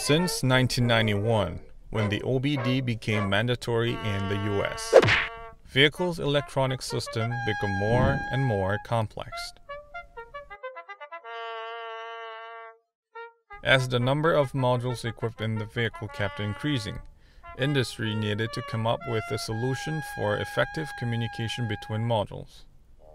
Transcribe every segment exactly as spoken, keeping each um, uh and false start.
Since nineteen ninety-one, when the O B D became mandatory in the U S, vehicles' electronic systems become more and more complex. As the number of modules equipped in the vehicle kept increasing, industry needed to come up with a solution for effective communication between modules.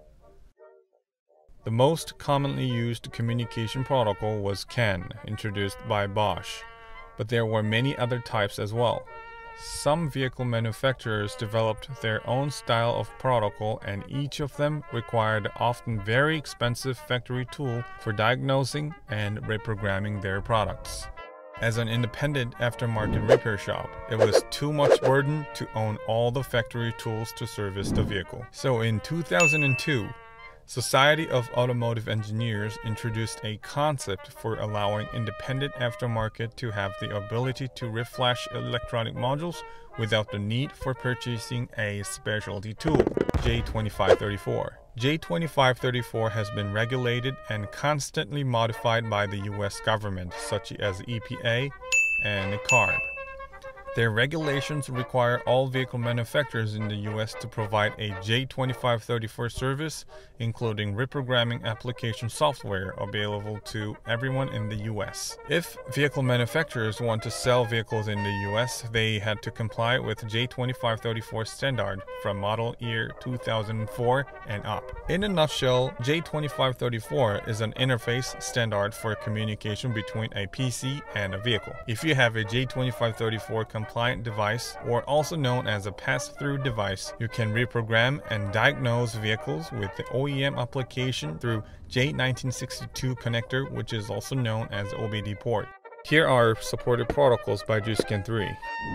The most commonly used communication protocol was C A N, introduced by Bosch, but there were many other types as well. Some vehicle manufacturers developed their own style of protocol, and each of them required often very expensive factory tool for diagnosing and reprogramming their products. As an independent aftermarket repair shop, it was too much burden to own all the factory tools to service the vehicle. So in two thousand two, Society of Automotive Engineers introduced a concept for allowing independent aftermarket to have the ability to reflash electronic modules without the need for purchasing a specialty tool, J twenty-five thirty-four. J twenty-five thirty-four has been regulated and constantly modified by the U S government, such as E P A and C A R B. Their regulations require all vehicle manufacturers in the U S to provide a J twenty-five thirty-four service, including reprogramming application software available to everyone in the U S. If vehicle manufacturers want to sell vehicles in the U S, they had to comply with J twenty-five thirty-four standard from model year two thousand four and up. In a nutshell, J twenty-five thirty-four is an interface standard for communication between a P C and a vehicle. If you have a J twenty-five thirty-four compliant device, or also known as a pass-through device, you can reprogram and diagnose vehicles with the O E M application through J nineteen sixty-two connector, which is also known as O B D port. Here are supported protocols by G scan three.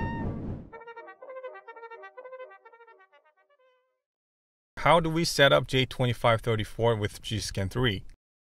How do we set up J twenty-five thirty-four with G scan three?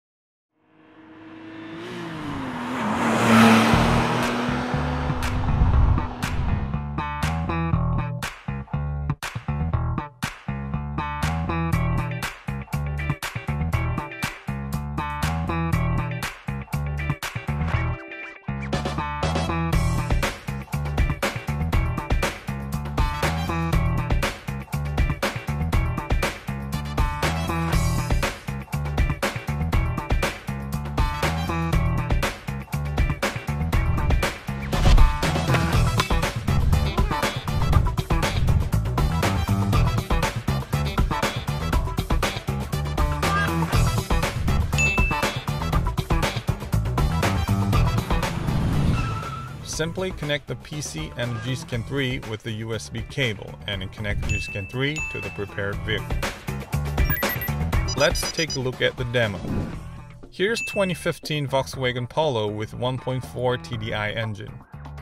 Simply connect the P C and G scan three with the U S B cable and connect G scan three to the prepared vehicle. Let's take a look at the demo. Here's twenty fifteen Volkswagen Polo with one point four T D I engine.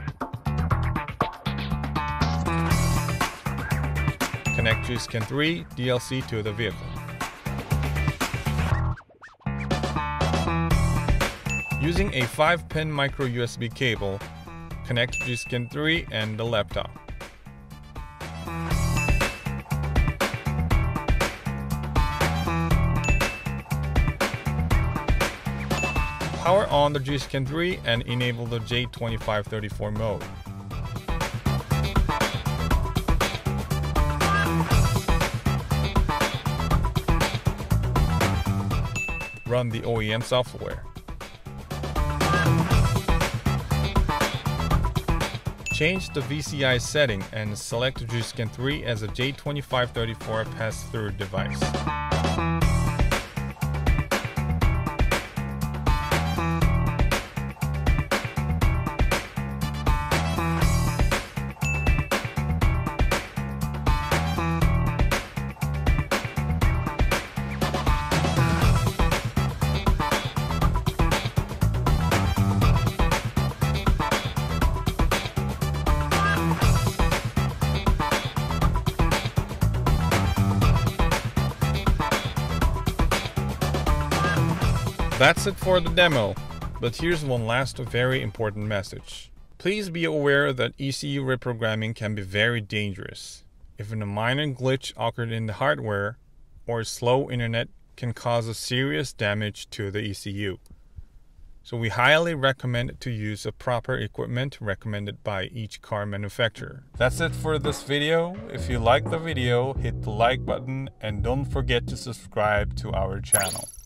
Connect G scan three D L C to the vehicle. Using a five pin micro U S B cable, connect G scan three and the laptop. Power on the G scan three and enable the J twenty-five thirty-four mode. Run the O E M software. Change the V C I setting and select G scan three as a J twenty-five thirty-four pass-through device. That's it for the demo, but here's one last very important message. Please be aware that E C U reprogramming can be very dangerous. If a minor glitch occurred in the hardware or slow internet can cause a serious damage to the E C U. So we highly recommend to use the proper equipment recommended by each car manufacturer. That's it for this video. If you like the video, hit the like button and don't forget to subscribe to our channel.